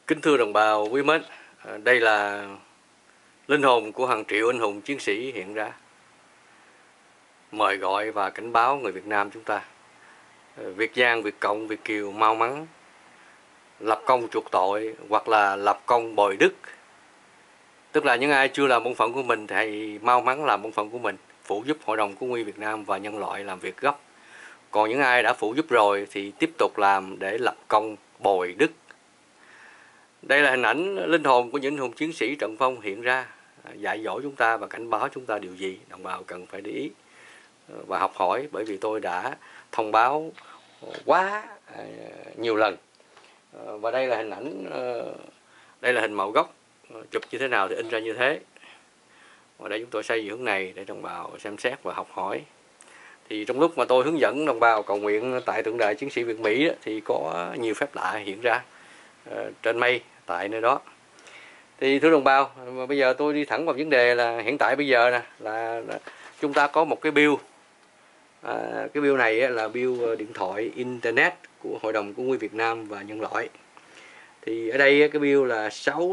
Kính thưa đồng bào quý mến, đây là linh hồn của hàng triệu anh hùng chiến sĩ hiện ra, mời gọi và cảnh báo người Việt Nam chúng ta. Việt Giang, Việt Cộng, Việt Kiều mau mắn lập công chuộc tội hoặc là lập công bồi đức. Tức là những ai chưa làm bổn phận của mình thì mau mắn làm bổn phận của mình, phụ giúp Hội đồng Cứu nguy Việt Nam và nhân loại làm việc gấp. Còn những ai đã phụ giúp rồi thì tiếp tục làm để lập công bồi đức. Đây là hình ảnh linh hồn của những anh hùng chiến sĩ trận phong hiện ra, dạy dỗ chúng ta và cảnh báo chúng ta điều gì đồng bào cần phải để ý và học hỏi, bởi vì tôi đã thông báo quá nhiều lần. Và đây là hình ảnh, đây là hình mẫu gốc, chụp như thế nào thì in ra như thế. Và đây chúng tôi xây dựng này để đồng bào xem xét và học hỏi. Thì trong lúc mà tôi hướng dẫn đồng bào cầu nguyện tại tượng đài chiến sĩ Việt Mỹ thì có nhiều phép lạ hiện ra trên mây tại nơi đó. Thì thưa đồng bào, bây giờ tôi đi thẳng vào vấn đề là hiện tại bây giờ nè là chúng ta có một cái bill. Cái bill này là bill điện thoại internet của Hội đồng Cứu nguy Việt Nam và nhân loại. Thì ở đây cái bill là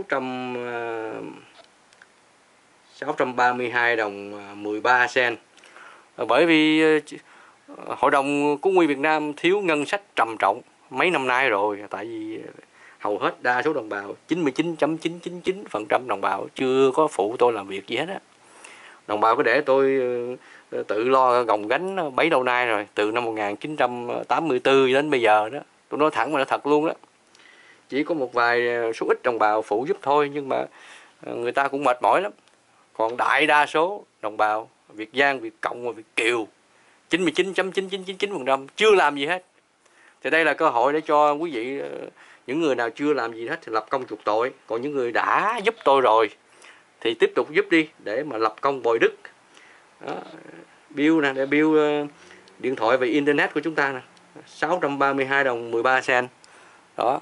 632 đồng 13 sen. Bởi vì Hội đồng Cứu nguy Việt Nam thiếu ngân sách trầm trọng mấy năm nay rồi, tại vì hầu hết đa số đồng bào 99.999% đồng bào chưa có phụ tôi làm việc gì hết á. Đồng bào cứ để tôi tự lo gồng gánh bấy lâu nay rồi, từ năm 1984 đến bây giờ đó. Tôi nói thẳng mà nói thật luôn đó. Chỉ có một vài số ít đồng bào phụ giúp thôi, nhưng mà người ta cũng mệt mỏi lắm. Còn đại đa số đồng bào Việt Giang, Việt Cộng và Việt Kiều 99.9999% chưa làm gì hết. Thì đây là cơ hội để cho quý vị, những người nào chưa làm gì hết thì lập công chuộc tội. Còn những người đã giúp tôi rồi thì tiếp tục giúp đi để mà lập công bồi đức. Đó. Bill nè, để bill điện thoại về internet của chúng ta nè, 632 đồng 13 sen. Đó.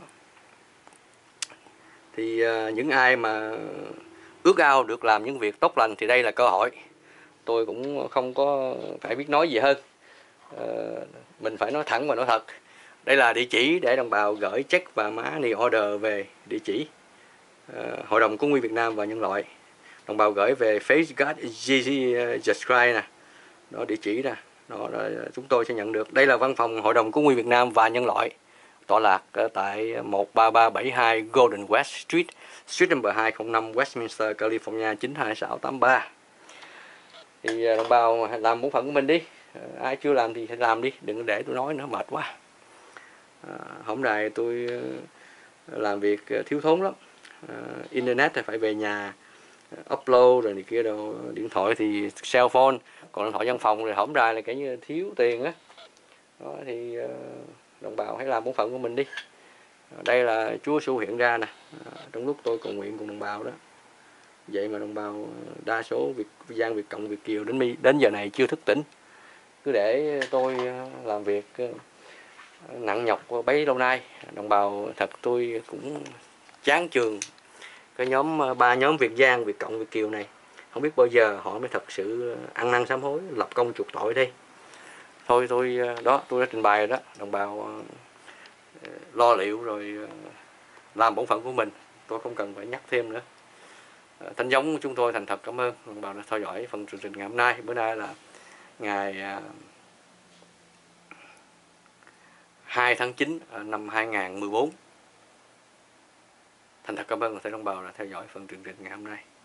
Thì những ai mà ước ao được làm những việc tốt lành thì đây là cơ hội. Tôi cũng không có phải biết nói gì hơn. Mình phải nói thẳng và nói thật. Đây là địa chỉ để đồng bào gửi check và money order về địa chỉ Hội đồng Cứu nguy Việt Nam và nhân loại. Đồng bào gửi về Face God Jesus Christ nè. Đó, địa chỉ nè. Đó là chúng tôi sẽ nhận được. Đây là văn phòng Hội đồng Cứu nguy Việt Nam và nhân loại, tọa lạc tại 13372 Golden West Street, Suite number 205, Westminster, California 92683. Thì đồng bào làm bổn phận của mình đi. Ai chưa làm thì hãy làm đi, đừng để tôi nói nữa mệt quá. Hôm nay tôi làm việc thiếu thốn lắm. Internet thì phải về nhà upload rồi này kia đồ, điện thoại thì cell phone, còn điện thoại văn phòng thì hổng ra là cái như thiếu tiền á. Đó thì đồng bào hãy làm bổn phận của mình đi. Đây là Chúa Giêsu hiện ra nè, trong lúc tôi cầu nguyện cùng đồng bào đó. Vậy mà đồng bào đa số Việt Giang, Việt Cộng, Việt Kiều đến giờ này chưa thức tỉnh. Cứ để tôi làm việc nặng nhọc bấy lâu nay. Đồng bào thật tôi cũng chán chường cái nhóm, ba nhóm Việt Giang, Việt Cộng, Việt Kiều này. Không biết bao giờ họ mới thật sự ăn năn sám hối, lập công chuộc tội đây. Thôi tôi đó, tôi đã trình bày rồi đó. Đồng bào lo liệu rồi làm bổn phận của mình. Tôi không cần phải nhắc thêm nữa. Thánh giống chúng tôi thành thật cảm ơn đồng bào đã theo dõi phần chương trình ngày hôm nay. Bữa nay là ngày 2 tháng 9 năm 2014. Thành thật cảm ơn thầy đồng bào đã theo dõi phần chương trình ngày hôm nay.